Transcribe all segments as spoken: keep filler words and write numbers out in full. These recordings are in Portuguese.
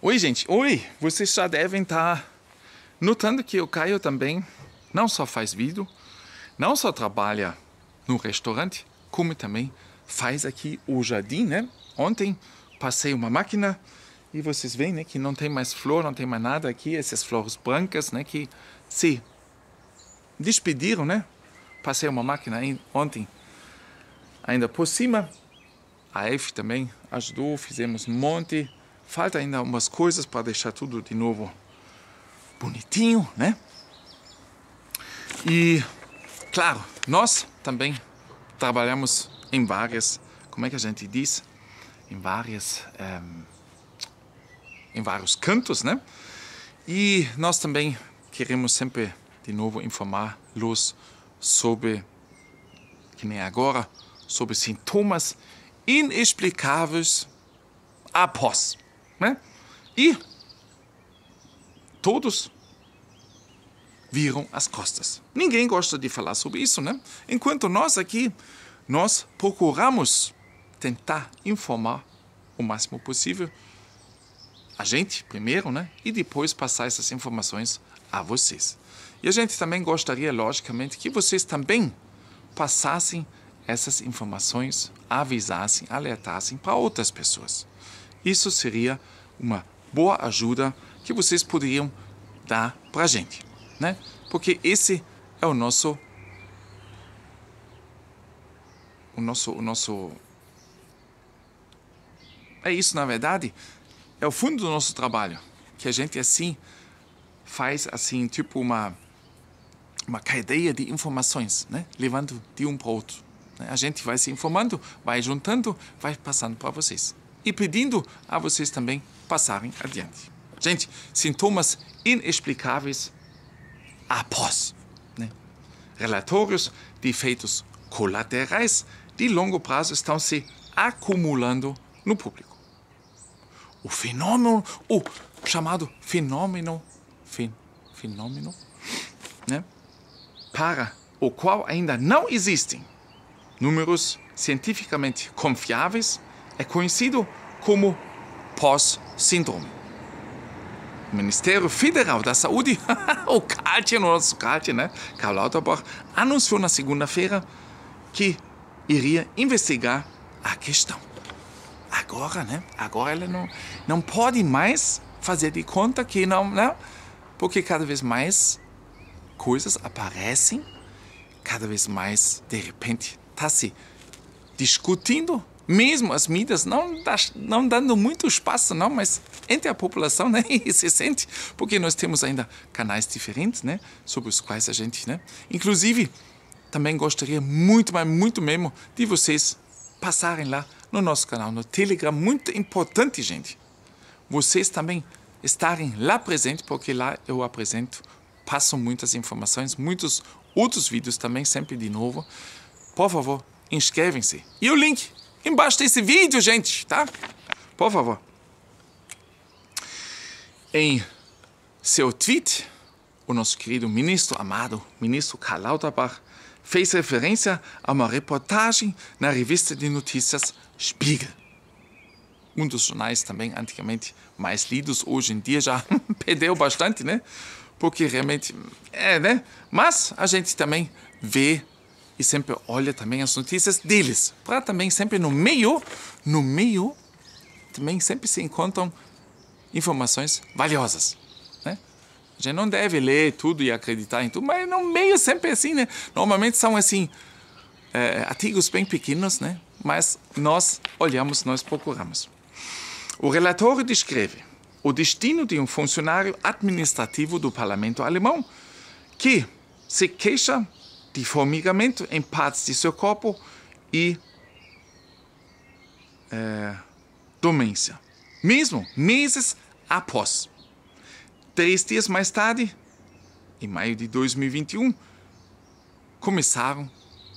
Oi, gente. Oi! Vocês já devem estar notando que o Caio também não só faz vídeo, não só trabalha no restaurante, como também faz aqui o jardim, né? Ontem passei uma máquina e vocês veem, né, que não tem mais flor, não tem mais nada aqui, essas flores brancas, né, que se despediram, né? Passei uma máquina aí ontem ainda por cima. A F também ajudou, fizemos um monte. Falta ainda umas coisas para deixar tudo de novo bonitinho, né? E, claro, nós também trabalhamos em várias, como é que a gente diz? Em várias, um, em vários cantos, né? E nós também queremos sempre, de novo, informar-los sobre, que nem agora, sobre sintomas inexplicáveis após, né? E todos viram as costas. Ninguém gosta de falar sobre isso, né? Enquanto nós aqui, nós procuramos tentar informar o máximo possível a gente primeiro, né? E depois passar essas informações a vocês. E a gente também gostaria, logicamente, que vocês também passassem essas informações, avisassem, alertassem para outras pessoas. Isso seria uma boa ajuda que vocês poderiam dar para a gente, né? Porque esse é o nosso, o nosso, o nosso, é isso na verdade, é o fundo do nosso trabalho, que a gente assim faz assim tipo uma uma cadeia de informações, né? Levando de um para o outro. A gente vai se informando, vai juntando, vai passando para vocês. E pedindo a vocês também passarem adiante. Gente, sintomas inexplicáveis após, né? Relatórios de efeitos colaterais de longo prazo estão se acumulando no público. O fenômeno, o chamado fenômeno, fen, fenômeno, né? Para o qual ainda não existem números cientificamente confiáveis, é conhecido como pós-síndrome. O Ministério Federal da Saúde, o Katja, nosso Katja, né? Karl Lauterbach, anunciou na segunda-feira que iria investigar a questão. Agora, né? Agora ela não, não pode mais fazer de conta que não, né? Porque cada vez mais coisas aparecem, cada vez mais, de repente, está se discutindo, mesmo as mídias não, dá, não dando muito espaço, não, mas entre a população, né, e se sente, porque nós temos ainda canais diferentes, né, sobre os quais a gente, né, inclusive, também gostaria muito, mas muito mesmo, de vocês passarem lá no nosso canal, no Telegram, muito importante, gente, vocês também estarem lá presentes, porque lá eu apresento, passo muitas informações, muitos outros vídeos também, sempre de novo. Por favor, inscrevem-se. E o link embaixo desse vídeo, gente, tá? Por favor. Em seu tweet, o nosso querido ministro amado, ministro Karl Lauterbach, fez referência a uma reportagem na revista de notícias Spiegel. Um dos jornais também, antigamente, mais lidos, hoje em dia já perdeu bastante, né? Porque realmente, é, né? Mas a gente também vê e sempre olha também as notícias deles, para também sempre no meio, no meio, também sempre se encontram informações valiosas, né? A gente não deve ler tudo e acreditar em tudo, mas no meio sempre assim, né? Normalmente são assim, é, artigos bem pequenos, né? Mas nós olhamos, nós procuramos. O relatório descreve o destino de um funcionário administrativo do parlamento alemão que se queixa de formigamento em partes de seu corpo e é, dormência. Mesmo meses após. Três dias mais tarde, em maio de dois mil e vinte e um, começaram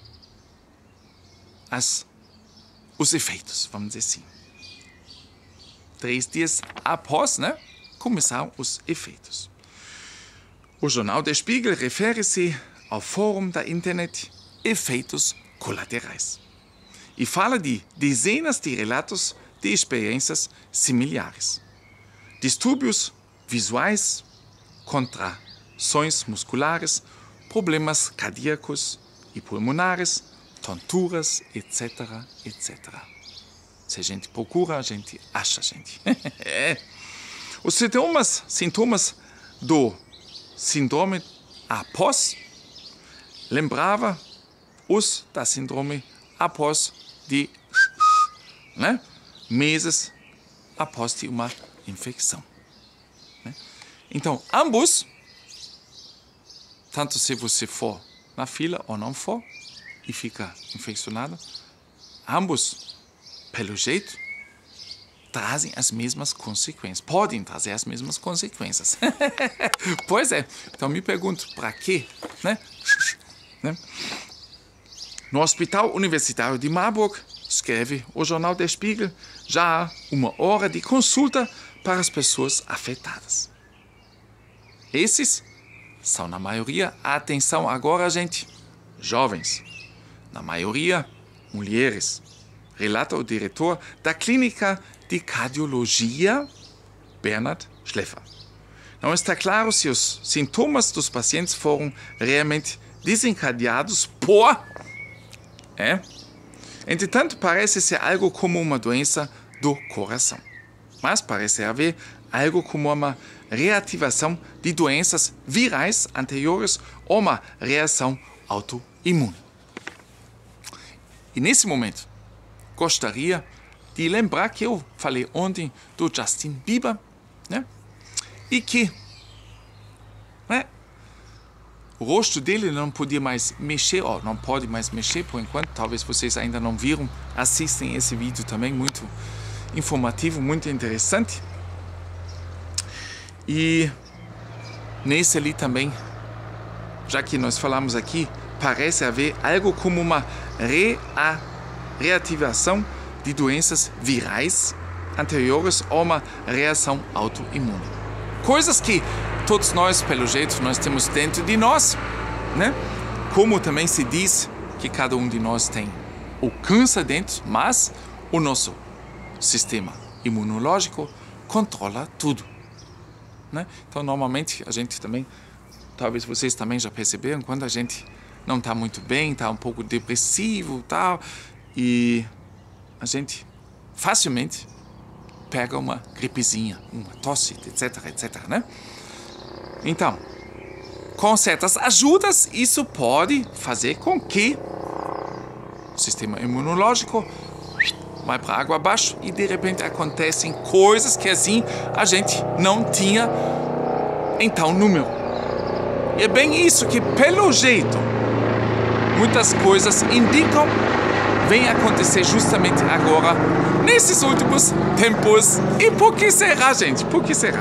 as, os efeitos, vamos dizer assim. Três dias após, né, começaram os efeitos. O jornal Der Spiegel refere-se ao fórum da internet Efeitos Colaterais e fala de dezenas de relatos de experiências similares. distúrbios visuais, contrações musculares, problemas cardíacos e pulmonares, tonturas, etc, etcétera. Se a gente procura, a gente acha, gente. Os sintomas, sintomas do síndrome após lembrava os da síndrome após de né, meses após de uma infecção. Né? Então, ambos, tanto se você for na fila ou não for, e fica infeccionado, ambos, pelo jeito, trazem as mesmas consequências. Podem trazer as mesmas consequências. Pois é. Então me pergunto, para quê? Né? Né? No Hospital Universitário de Marburg, escreve o jornal Der Spiegel, já há uma hora de consulta para as pessoas afetadas. Esses são, na maioria, atenção agora, gente, jovens. Na maioria, mulheres. Relata o diretor da Clínica de Cardiologia, Bernhard Schleffer. Não está claro se os sintomas dos pacientes foram realmente desencadeados por... É? Entretanto, parece ser algo como uma doença do coração. Mas parece haver algo como uma reativação de doenças virais anteriores ou uma reação autoimune. E nesse momento, gostaria de lembrar que eu falei ontem do Justin Bieber, né? E que né, o rosto dele não podia mais mexer, ou não pode mais mexer por enquanto, talvez vocês ainda não viram, assistem esse vídeo também, muito informativo, muito interessante. E nesse ali também, já que nós falamos aqui, parece haver algo como uma rea reativação de doenças virais anteriores ou uma reação autoimune. Coisas que todos nós, pelo jeito, nós temos dentro de nós, né? Como também se diz que cada um de nós tem o câncer dentro, mas o nosso sistema imunológico controla tudo, né? Então, normalmente, a gente também, talvez vocês também já perceberam, quando a gente não está muito bem, está um pouco depressivo e tal, e a gente facilmente pega uma gripezinha, uma tosse, etc, etc, né? Então, com certas ajudas, isso pode fazer com que o sistema imunológico vai para água abaixo e de repente acontecem coisas que assim a gente não tinha em tal número. E é bem isso que, pelo jeito, muitas coisas indicam vem acontecer justamente agora, nesses últimos tempos. E por que será, gente? Por que será?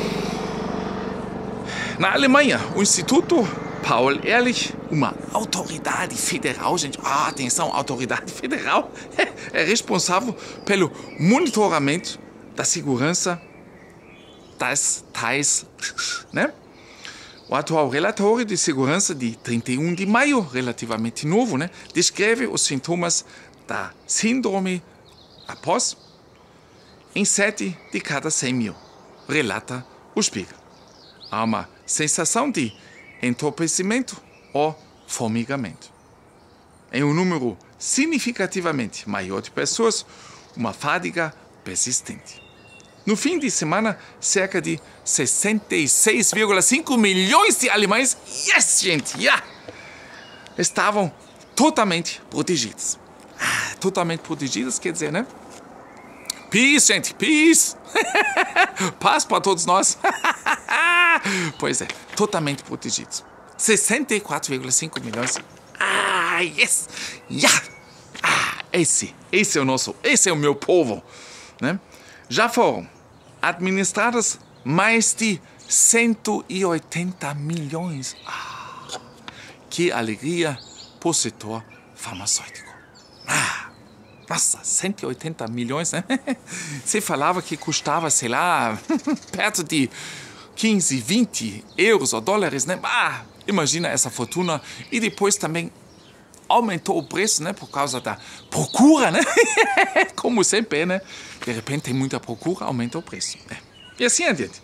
Na Alemanha, o Instituto Paul Ehrlich, uma autoridade federal, gente, ah, atenção, autoridade federal, é responsável pelo monitoramento da segurança das tais, né? O atual relatório de segurança de trinta e um de maio, relativamente novo, né, descreve os sintomas da síndrome após em sete de cada cem mil, relata o Spiegel. Há uma sensação de entorpecimento ou formigamento. Em um número significativamente maior de pessoas, uma fadiga persistente. No fim de semana, cerca de sessenta e seis vírgula cinco milhões de alemães, yes, gente, yeah, estavam totalmente protegidos. Ah, totalmente protegidos quer dizer, né? Peace, gente, peace. Paz para todos nós. Pois é, totalmente protegidos. sessenta e quatro vírgula cinco milhões. Ah, yes, yeah. Ah, esse, esse é o nosso, esse é o meu povo, né? Já foram administradas mais de cento e oitenta milhões. Ah, que alegria para o setor farmacêutico. Ah, nossa, cento e oitenta milhões, né? Você falava que custava, sei lá, perto de quinze, vinte euros ou dólares, né? Ah, imagina essa fortuna. E depois também aumentou o preço, né? Por causa da procura, né? Como sempre, né? De repente tem muita procura, aumenta o preço. Né? E assim adiante.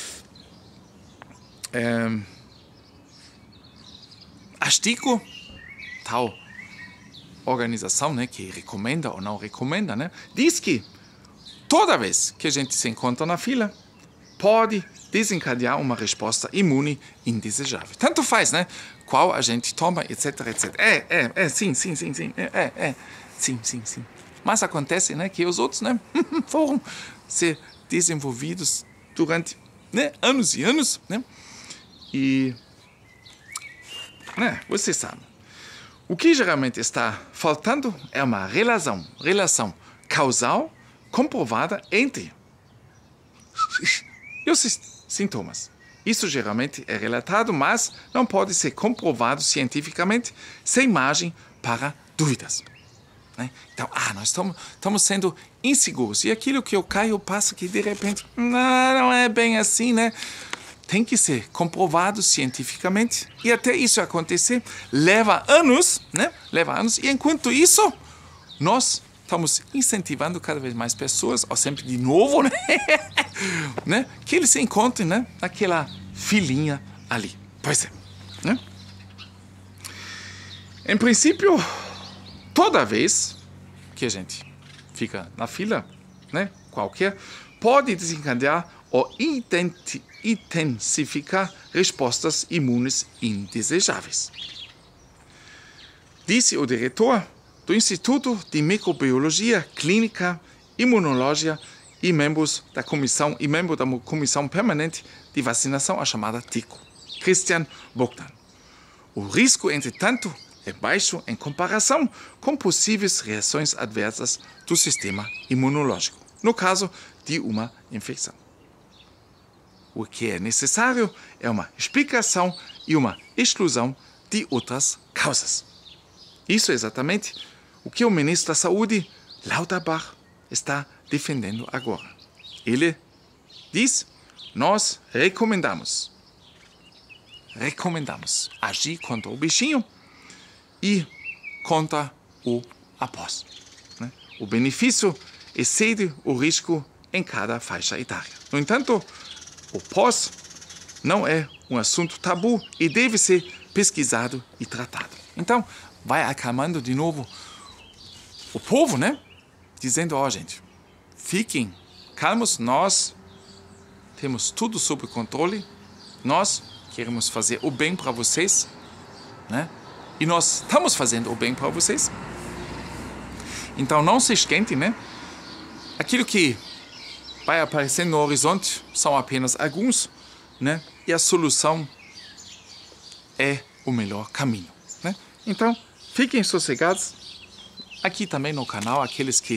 É, a Stico, tal organização, né, que recomenda ou não recomenda, né, diz que toda vez que a gente se encontra na fila, pode desencadear uma resposta imune indesejável. Tanto faz, né, qual a gente toma, etc, etcétera. É, é, é, sim, sim, sim, sim, é, é, é, sim, sim, sim. Mas acontece, né, que os outros, né, foram ser desenvolvidos durante, né, anos e anos, né, e, né, você sabe. O que geralmente está faltando é uma relação, relação causal comprovada entre os sintomas. Isso geralmente é relatado, mas não pode ser comprovado cientificamente sem margem para dúvidas. Né? Então, ah, nós estamos, estamos sendo inseguros. E aquilo que eu caio, eu passo que de repente, não, não é bem assim, né? Tem que ser comprovado cientificamente. E até isso acontecer, leva anos, né? Leva anos. E enquanto isso, nós estamos incentivando cada vez mais pessoas, ou sempre de novo, né? né? Que eles se encontrem, né? Naquela filinha ali. Pois é. Né? Em princípio, toda vez que a gente fica na fila, né? Qualquer, pode desencadear ou intensificar respostas imunes indesejáveis. Disse o diretor do Instituto de Microbiologia Clínica Imunológica e membros da comissão e membro da comissão permanente de vacinação, a chamada TICO, Christian Bogdan. O risco, entretanto, é baixo em comparação com possíveis reações adversas do sistema imunológico, no caso de uma infecção. O que é necessário é uma explicação e uma exclusão de outras causas. Isso é exatamente o que o ministro da Saúde, Lauterbach, está defendendo agora. Ele diz: nós recomendamos, recomendamos agir contra o bichinho e contra o após. Né? O benefício excede o risco em cada faixa etária. No entanto, o pós não é um assunto tabu e deve ser pesquisado e tratado. Então, vai acalmando de novo o povo, né? Dizendo, ó, oh, gente, fiquem calmos, nós temos tudo sob controle, nós queremos fazer o bem para vocês, né? E nós estamos fazendo o bem para vocês. Então, não se esquentem, né? Aquilo que vai aparecendo no horizonte são apenas alguns, né? E a solução é o melhor caminho, né? Então, fiquem sossegados. Aqui também no canal, aqueles que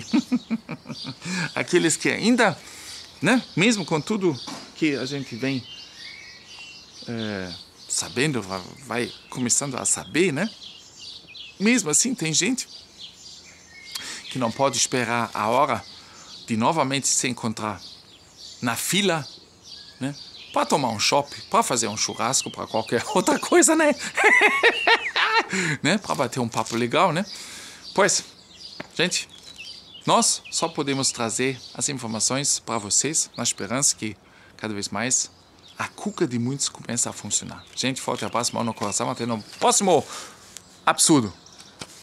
aqueles que ainda, né? Mesmo com tudo que a gente vem é, sabendo, vai, vai começando a saber, né? Mesmo assim, tem gente que não pode esperar a hora de novamente se encontrar na fila, né? Para tomar um chopp, para fazer um churrasco, para qualquer outra coisa, né? né? Para bater um papo legal, né? Pois, gente, nós só podemos trazer as informações para vocês na esperança que cada vez mais a cuca de muitos começa a funcionar. Gente, forte abraço, mão no coração, até no próximo absurdo.